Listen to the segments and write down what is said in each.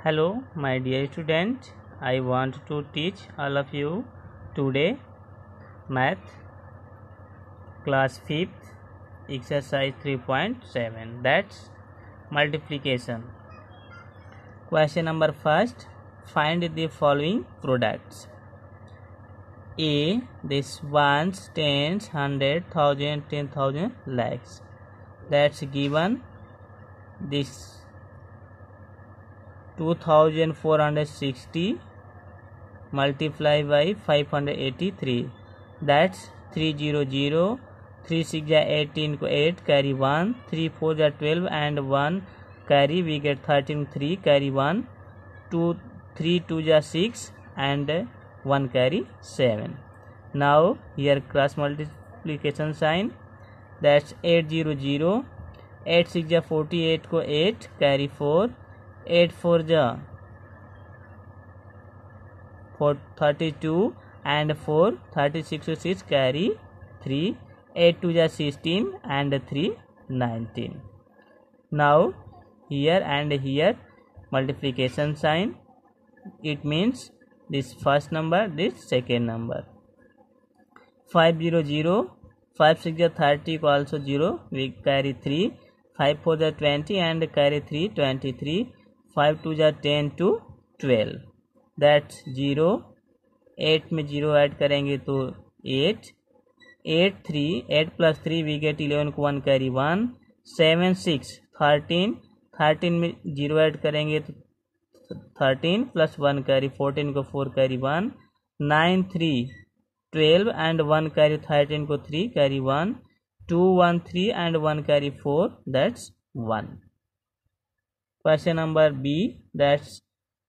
Hello, my dear student. I want to teach all of you today math class 5th exercise 3.7, that's multiplication. Question number first, find the following products. A, this ones, tens, hundred, thousand, 10,000, lakhs. That's given. This 2460 multiply by 583, that's 300. 3 6 18 को 8 carry 1, 3 4 12 and 1 carry, we get 13, 3 carry 1, 2 3 2 6 and 1 carry 7. Now here cross multiplication sign, that's 800. 8 6 48 को 8 carry 4, 8 4 32 and 4 36 to 6 carry 3, 8 2 16 and 3 19. Now here and here multiplication sign, it means this first number, this second number. 500, 5 6 30 को also 0, we carry 3, 5 4 20 and carry 3 23, 5 2 10 to 12, that's 0. 8 में 0 add करेंगे तो 8, 8 3, 8 plus 3 we get 11 को 1 carry 1, 7 6 13, 13 में 0 add करेंगे तो 13 plus 1 carry 14 को 4 carry 1, 9 3 12 and 1 carry 13 को 3 carry 1, 2 1 3 and 1 carry 4, that's 1. Question number B, that's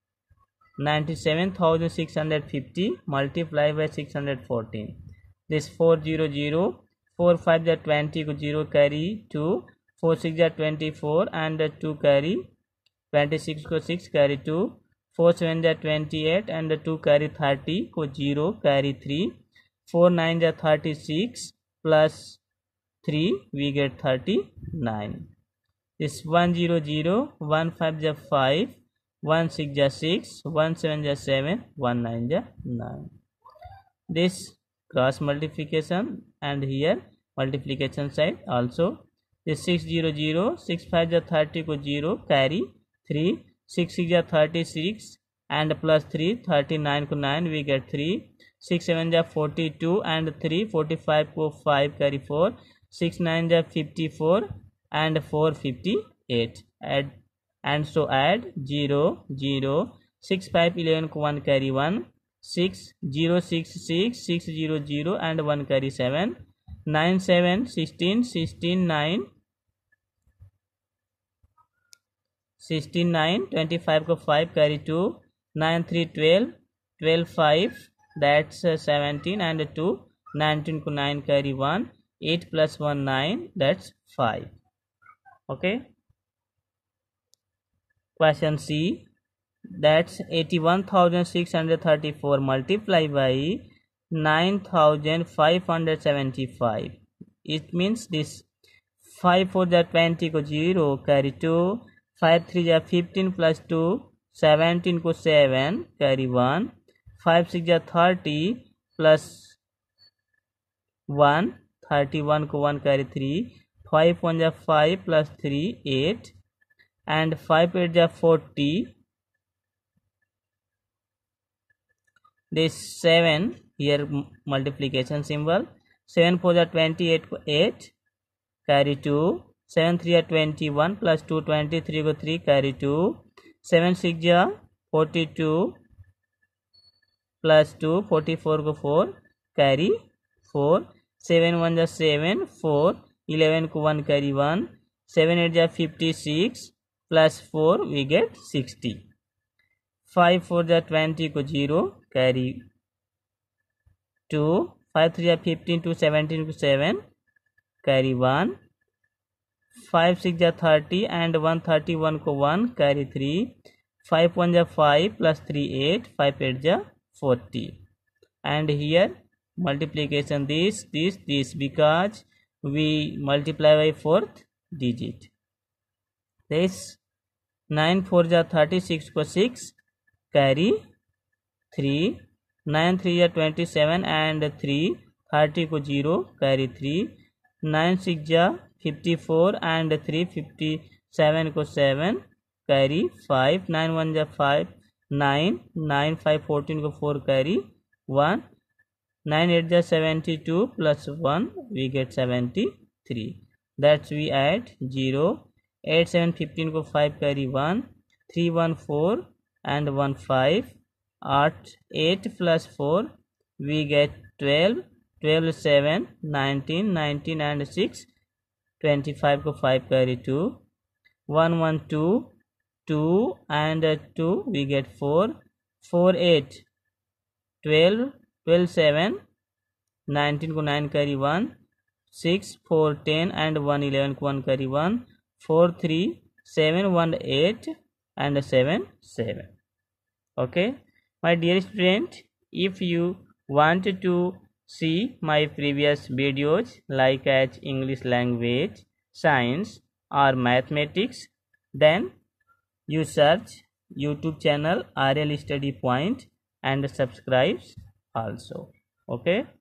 97,650 multiply by 614. This 400, 4 5 20 को 0 carry 2, 4 6 24 and 2 carry, 26 को 6 carry 2, 4 7 28 and 2 carry 30 को 0 carry 3, 4 9 36 plus 3 we get 39. This 100, 1 5 5, 1 6 6, 1 7 7, 1 9 9. This cross multiplication and here multiplication side also. This 600, 6 5 30 को 0 carry 3, 6 6 36 and plus 3 39 को 9 we get 3, 6 7 42 and 3 45 को 5 carry 4, 6 9 54 and 4 58, add and so add 0 0, 6 5 11 को 1 carry 1, 6 0 6 6 6 0 0 and 1 carry 7, 9 7 16 16 9 16 9, 25 को 5 carry 2, 9 3 12, 12 5, that's 17 and 2, 19 को 9 carry 1, 8 plus 1 9, that's 5. Okay. Question C, that's 81,634 multiply by 9,575. It means this 5 4 20 को 0 carry 2, 5 3 15 plus 2, 17 को 7 carry 1, 5 6 30 plus 1, 31 को 1 carry 3, 5 1 5 plus 3 8 and 5 8 40. This 7 here multiplication symbol, 7 4 28 को 8 carry 2, 7 3 21 plus 2 23 को 3 carry 2, 7 6 42 plus 2 44 को 4 carry 4, 7 1 7 4, 11 को 1 carry 1, 7 8 56 plus 4 we get 60, 5 4 20 को 0 carry 2, 5 3 15 to 17 को 7 carry 1, 5 6 30 and 131 को 1 carry 3, 5 1 5 plus 3 8, 5 8 40. And here multiplication this because we multiply by fourth digit. This 9 4 जा 36 को 6 carry 3, 9 3 जा 27 and 3 30 को 0 carry 3, 9 6 जा 54 and 3 57 को 7 carry 5, 9 1 जा 5 9, 9 5 14 को 4 carry 1, 9 8 जा 72 plus 1 we get 73. That's we add 0, 8 7 15 को 5 carry 1, 3 1 4 and 1 5, 8 8 plus 4 we get 12, 12 7 19, 19 and 6 25 को 5 carry 2, 1 1 2, 2 and 2 we get 4, 4 8 12, 12 7 19 को 9 carry 1, 6 4 10 and 1 11 को 1 carry 1, 4 3 7 1 8 and 7 7. Okay, my dear student, if you want to see my previous videos like as English language, science or mathematics, then you search YouTube channel RL Study Point and subscribe also. Okay.